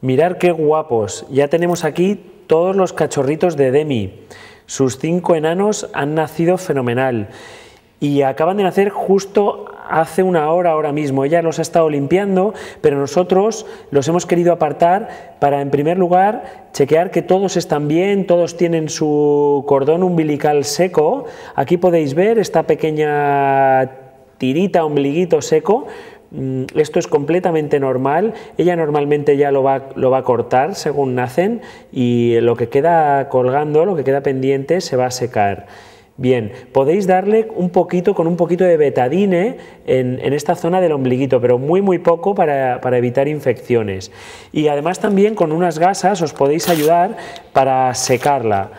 Mirad qué guapos, ya tenemos aquí todos los cachorritos de Demi. Sus 5 enanos han nacido fenomenal y acaban de nacer justo hace una hora ahora mismo. Ella los ha estado limpiando, pero nosotros los hemos querido apartar para, en primer lugar, chequear que todos están bien, todos tienen su cordón umbilical seco. Aquí podéis ver esta pequeña tirita, ombliguito seco. Esto es completamente normal. Ella normalmente ya lo va a cortar según nacen y lo que queda colgando, lo que queda pendiente, se va a secar. Bien, podéis darle un poquito, con un poquito de betadine en esta zona del ombliguito, pero muy poco para evitar infecciones. Y además también con unas gasas os podéis ayudar para secarla.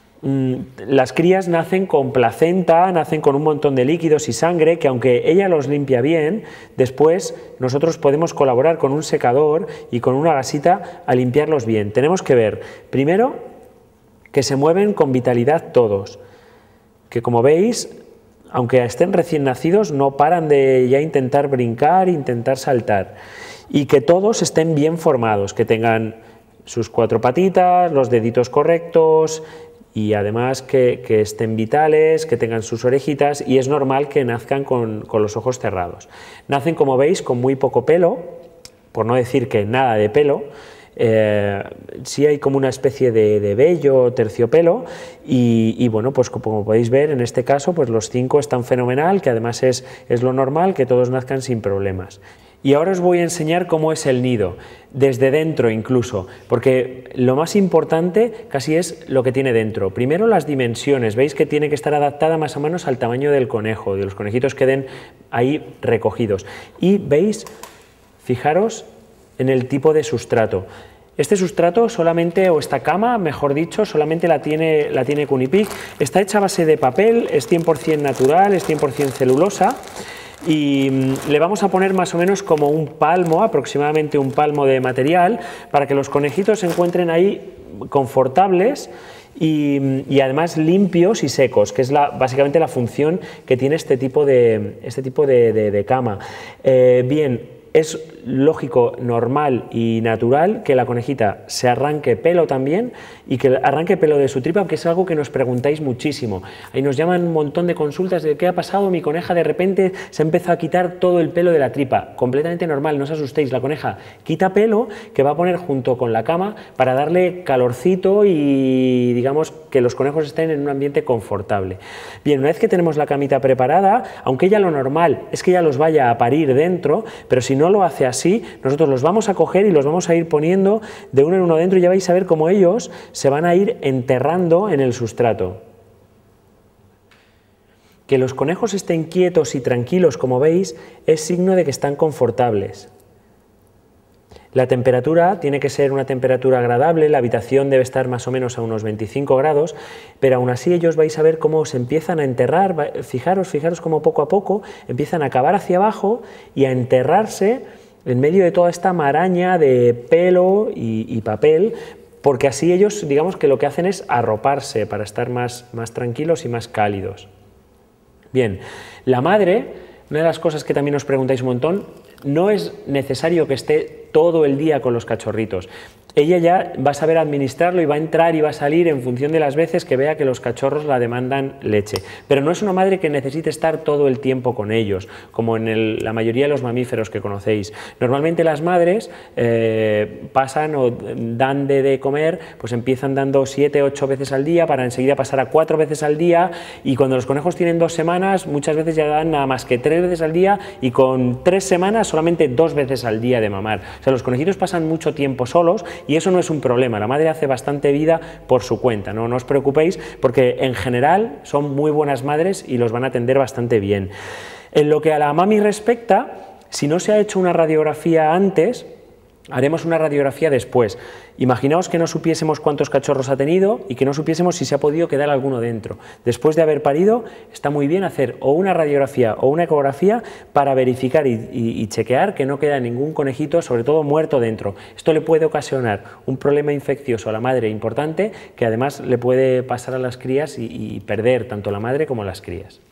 Las crías nacen con placenta, nacen con un montón de líquidos y sangre que, aunque ella los limpia bien, después nosotros podemos colaborar con un secador y con una gasita a limpiarlos bien. Tenemos que ver, primero, que se mueven con vitalidad todos, que como veis, aunque estén recién nacidos, no paran de ya intentar brincar, intentar saltar, y que todos estén bien formados, que tengan sus 4 patitas, los deditos correctos, y además que estén vitales, que tengan sus orejitas, y es normal que nazcan con los ojos cerrados. Nacen, como veis, con muy poco pelo, por no decir que nada de pelo. Sí hay como una especie de vello o terciopelo y bueno, pues como podéis ver en este caso, pues los 5 están fenomenal, que además es lo normal que todos nazcan sin problemas. Y ahora os voy a enseñar cómo es el nido, desde dentro incluso, porque lo más importante casi es lo que tiene dentro. Primero las dimensiones, veis que tiene que estar adaptada más o menos al tamaño del conejo, de los conejitos que queden ahí recogidos. Y veis, fijaros en el tipo de sustrato. Este sustrato solamente, o esta cama, mejor dicho, solamente la tiene Cunipig. Está hecha a base de papel, es 100% natural, es 100% celulosa. Y le vamos a poner más o menos como un palmo, aproximadamente un palmo de material, para que los conejitos se encuentren ahí confortables y además limpios y secos, que es básicamente la función que tiene este tipo de cama. Bien, es lógico, normal y natural que la conejita se arranque pelo también y que arranque pelo de su tripa, que es algo que nos preguntáis muchísimo. Ahí nos llaman un montón de consultas de qué ha pasado, mi coneja de repente se empezó a quitar todo el pelo de la tripa. Completamente normal, no os asustéis, la coneja quita pelo que va a poner junto con la cama para darle calorcito y digamos que los conejos estén en un ambiente confortable. Bien, una vez que tenemos la camita preparada, aunque ella lo normal es que ella los vaya a parir dentro, pero si no lo hace así, nosotros los vamos a coger y los vamos a ir poniendo de uno en uno dentro y ya vais a ver cómo ellos se van a ir enterrando en el sustrato. Que los conejos estén quietos y tranquilos, como veis, es signo de que están confortables. La temperatura tiene que ser una temperatura agradable, la habitación debe estar más o menos a unos 25 grados, pero aún así ellos vais a ver cómo se empiezan a enterrar. Fijaros cómo poco a poco empiezan a cavar hacia abajo y a enterrarse en medio de toda esta maraña de pelo y papel, porque así ellos, digamos que lo que hacen es arroparse para estar más tranquilos y más cálidos. Bien, la madre, una de las cosas que también os preguntáis un montón, no es necesario que esté todo el día con los cachorritos. Ella ya va a saber administrarlo y va a entrar y va a salir en función de las veces que vea que los cachorros la demandan leche. Pero no es una madre que necesite estar todo el tiempo con ellos, como en la mayoría de los mamíferos que conocéis. Normalmente las madres pasan o dan de comer, pues empiezan dando 7 o 8 veces al día para enseguida pasar a 4 veces al día, y cuando los conejos tienen 2 semanas, muchas veces ya dan nada más que 3 veces al día, y con 3 semanas solamente 2 veces al día de mamar. O sea, los conejitos pasan mucho tiempo solos y eso no es un problema, la madre hace bastante vida por su cuenta, no os preocupéis porque en general son muy buenas madres y los van a atender bastante bien. En lo que a la mami respecta, si no se ha hecho una radiografía antes, haremos una radiografía después. Imaginaos que no supiésemos cuántos cachorros ha tenido y que no supiésemos si se ha podido quedar alguno dentro. Después de haber parido, está muy bien hacer o una radiografía o una ecografía para verificar y chequear que no queda ningún conejito, sobre todo muerto, dentro. Esto le puede ocasionar un problema infeccioso a la madre importante, que además le puede pasar a las crías y perder tanto la madre como las crías.